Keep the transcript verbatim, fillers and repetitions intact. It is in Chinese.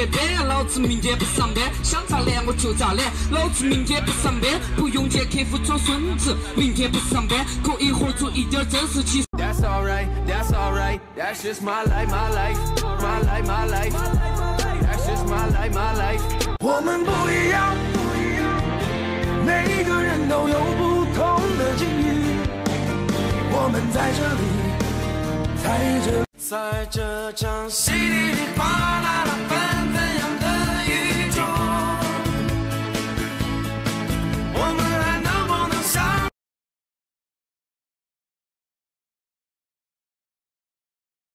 别变，老子明天不上班，想咋懒我就咋懒，老子明天不上班，不用见客户装孙子，明天不上班可以活出一点真实气。That's alright, that's alright, that's just my life, my life, my life, my life, that's just my life, my life。我们不一样，每个人都有不同的境遇，我们在这里，在这，在这场稀里哗啦。